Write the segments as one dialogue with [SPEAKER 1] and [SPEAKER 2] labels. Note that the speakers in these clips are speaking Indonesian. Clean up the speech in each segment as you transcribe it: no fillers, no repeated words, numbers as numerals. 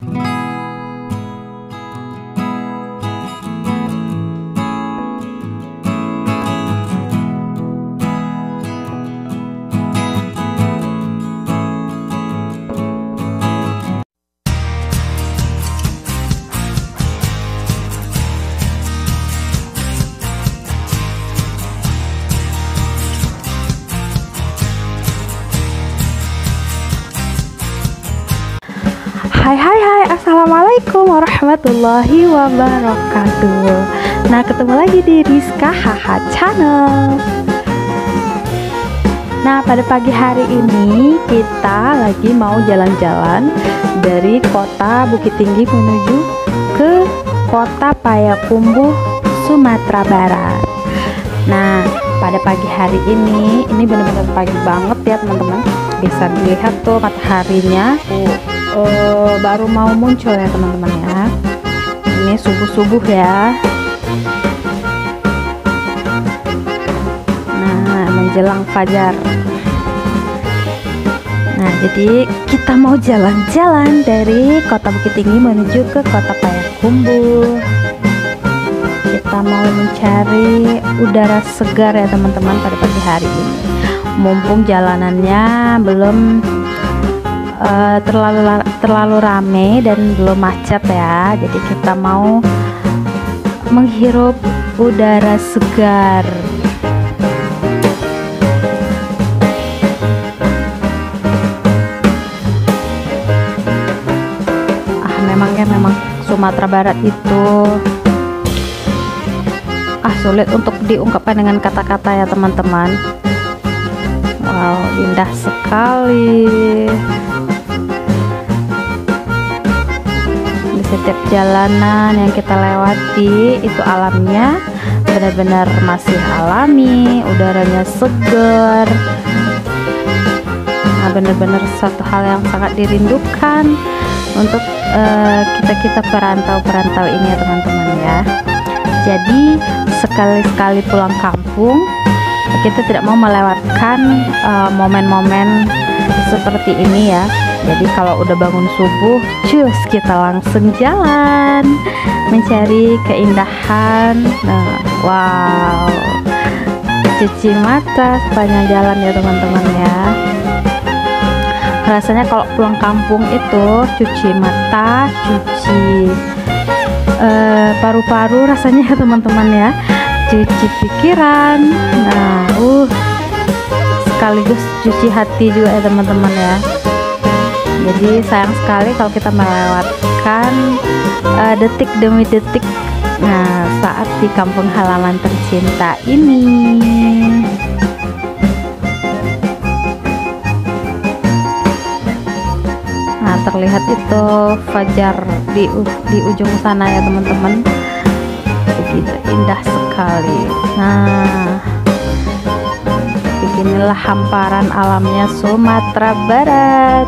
[SPEAKER 1] Hai, assalamualaikum warahmatullahi wabarakatuh. Nah, ketemu lagi di Rizka Haha Channel. Nah, pada pagi hari ini kita lagi mau jalan-jalan dari kota Bukit Tinggi menuju ke kota Payakumbuh, Sumatera Barat. Nah, pada pagi hari ini benar-benar pagi banget ya teman-teman. Bisa dilihat tuh mataharinya baru mau muncul ya teman-teman ya. Ini subuh-subuh ya. Nah, menjelang fajar. Nah, jadi kita mau jalan-jalan dari kota Bukit Tinggi menuju ke kota Payakumbuh. Kita mau mencari udara segar ya teman-teman pada pagi hari ini. Mumpung jalanannya belum terlalu rame dan belum macet ya, jadi kita mau menghirup udara segar. Memang Sumatera Barat itu sulit untuk diungkapkan dengan kata-kata ya teman-teman. Wow, indah sekali. Setiap jalanan yang kita lewati itu alamnya benar-benar masih alami, udaranya segar. Nah, benar-benar satu hal yang sangat dirindukan untuk kita perantau-perantau ini ya teman-teman ya. Jadi sekali-sekali pulang kampung kita tidak mau melewatkan momen-momen seperti ini ya. Jadi kalau udah bangun subuh, cus kita langsung jalan mencari keindahan. Nah, wow, cuci mata sepanjang jalan ya teman-teman ya. Rasanya kalau pulang kampung itu cuci mata, cuci paru-paru rasanya ya teman-teman ya, cuci pikiran. Nah, sekaligus cuci hati juga ya teman-teman ya. Jadi sayang sekali kalau kita melewatkan detik demi detik saat di kampung halaman tercinta ini. Nah, terlihat itu fajar di ujung sana ya teman-teman. Begitu indah sekali. Nah, beginilah hamparan alamnya Sumatera Barat.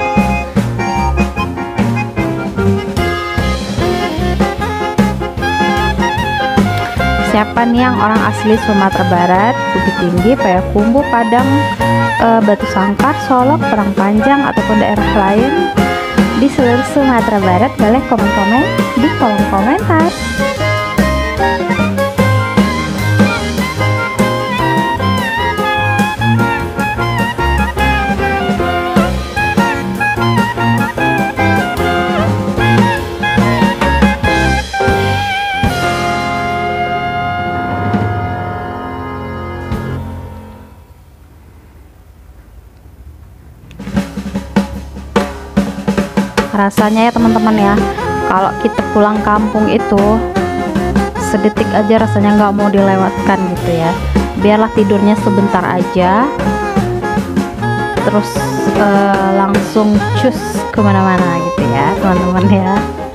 [SPEAKER 1] Siapa nih yang orang asli Sumatera Barat, Bukit Tinggi, Payakumbuh, Padang, Batu Sangkar, Solok, Perang Panjang ataupun daerah lain di seluruh Sumatera Barat, boleh komen-komen di kolom komentar. Rasanya ya teman-teman ya, kalau kita pulang kampung itu sedetik aja rasanya nggak mau dilewatkan gitu ya. Biarlah tidurnya sebentar aja, terus langsung cus kemana-mana gitu ya teman-teman ya.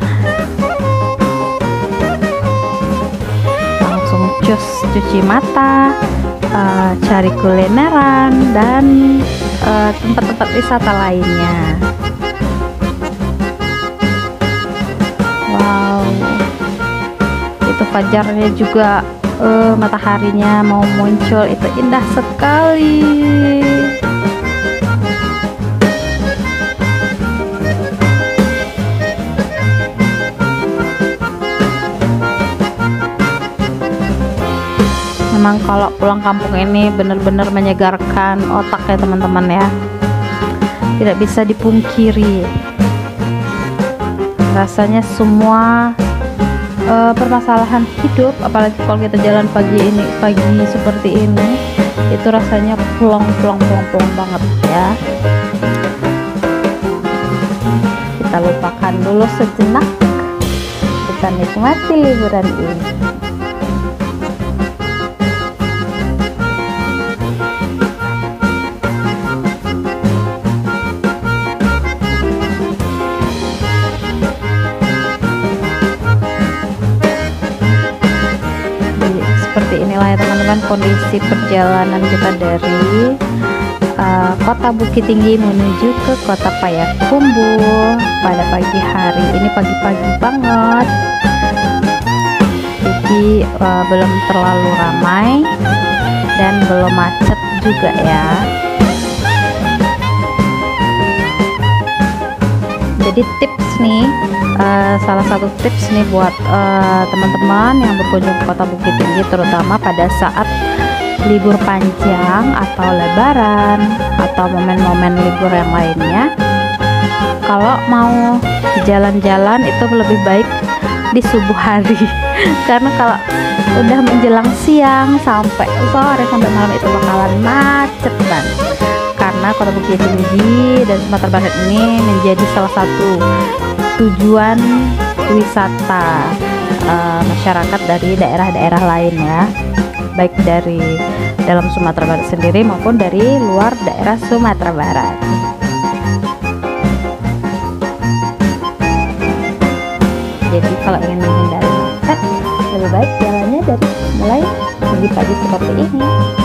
[SPEAKER 1] Langsung cus cuci mata, cari kulineran dan tempat-tempat wisata lainnya. Wow, itu fajarnya juga mataharinya mau muncul, itu indah sekali. memang kalau pulang kampung ini benar-benar menyegarkan otak ya teman-teman ya, tidak bisa dipungkiri. Rasanya semua permasalahan hidup, apalagi kalau kita jalan pagi seperti ini, itu rasanya plong banget ya. Kita lupakan dulu sejenak, kita nikmati liburan ini. Seperti inilah ya teman-teman kondisi perjalanan kita dari kota Bukit Tinggi menuju ke kota Payakumbuh pada pagi hari ini, pagi-pagi banget, jadi belum terlalu ramai dan belum macet juga ya. Jadi tips nih, salah satu tips nih buat teman-teman yang berkunjung ke kota Bukit Tinggi, terutama pada saat libur panjang atau lebaran atau momen-momen libur yang lainnya. Kalau mau jalan-jalan itu lebih baik di subuh hari karena kalau udah menjelang siang sampai sore sampai malam itu bakalan macet banget, karena kota Bukit Tinggi dan Sumatera Barat ini menjadi salah satu tujuan wisata masyarakat dari daerah-daerah lain ya, baik dari dalam Sumatera Barat sendiri maupun dari luar daerah Sumatera Barat. Jadi kalau ingin menghindari macet, lebih baik jalannya dari mulai pagi-pagi seperti ini.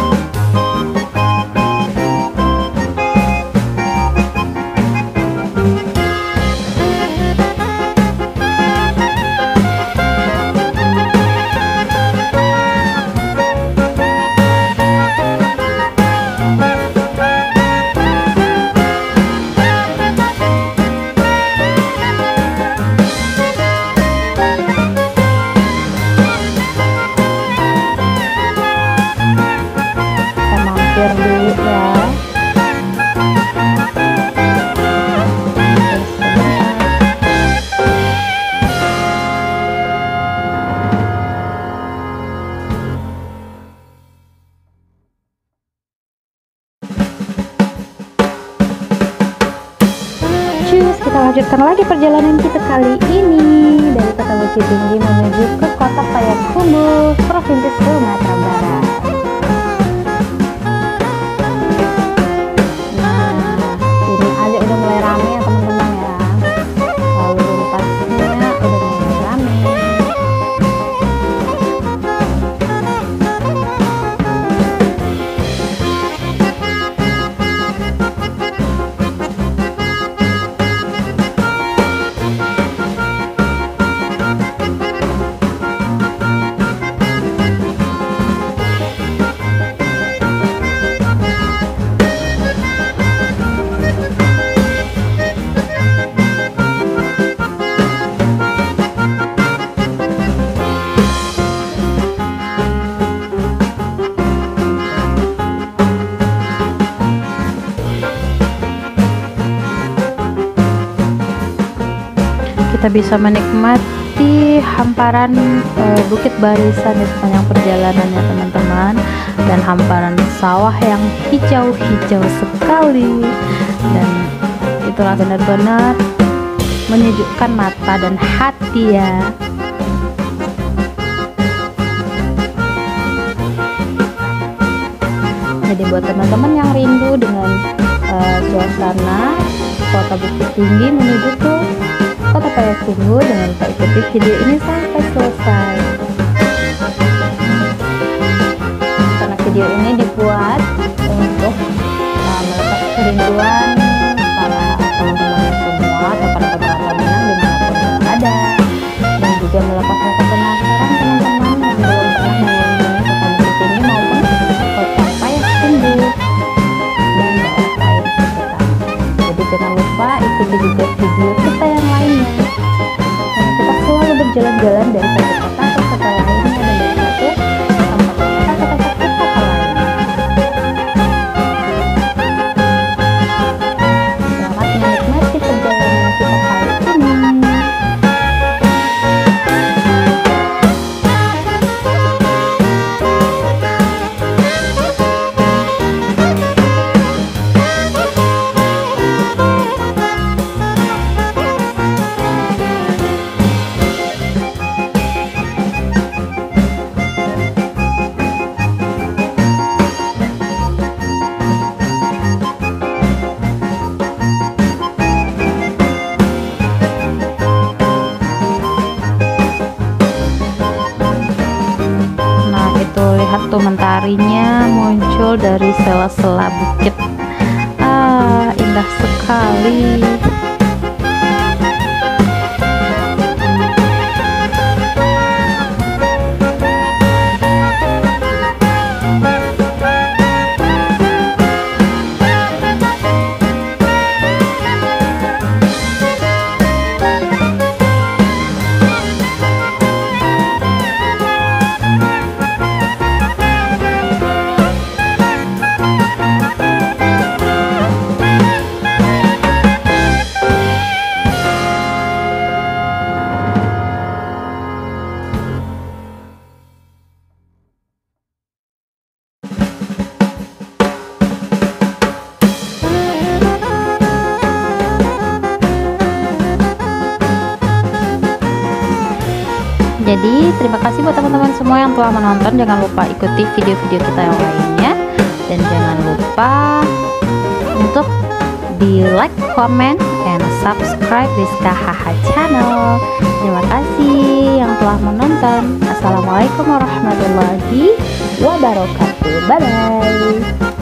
[SPEAKER 1] Kita lanjutkan lagi perjalanan kita kali ini dari kota Bukit Tinggi menuju ke kota Payakumbuh, Provinsi Sumatera Barat. Ini aja udah mulai rame ya teman-teman ya, lalu lintasnya udah mulai rame. Kita bisa menikmati hamparan bukit barisan di sepanjang perjalanannya teman-teman, dan hamparan sawah yang hijau-hijau sekali, dan itulah benar-benar menyejukkan mata dan hati ya. Jadi buat teman-teman yang rindu dengan suasana kota Bukit Tinggi menuju ke kota Payakumbuh, dengan lupa ikuti video ini sampai selesai, karena video ini dibuat untuk melepas kerinduan para teman-teman semua atau para pemerhati Minang dimanapun berada, dan juga melepas rasa penasaran teman-teman yang belum pernah mengunjungi kota Bukit Tinggi maupun kota Payakumbuh dan daerah lain sekitar. Jadi jangan lupa ikuti juga video kita yang lainnya, karena kita selalu berjalan-jalan dari satu kota ke kota lainnya, dan dari satu tempat ke kota sela-sela bukit. Indah sekali.
[SPEAKER 2] Jadi terima kasih buat teman-teman semua yang telah menonton. Jangan lupa ikuti video-video kita yang lainnya, dan jangan lupa untuk di like, comment, and subscribe Rizka Haha channel. Terima kasih yang telah menonton. Assalamualaikum warahmatullahi wabarakatuh. Bye bye.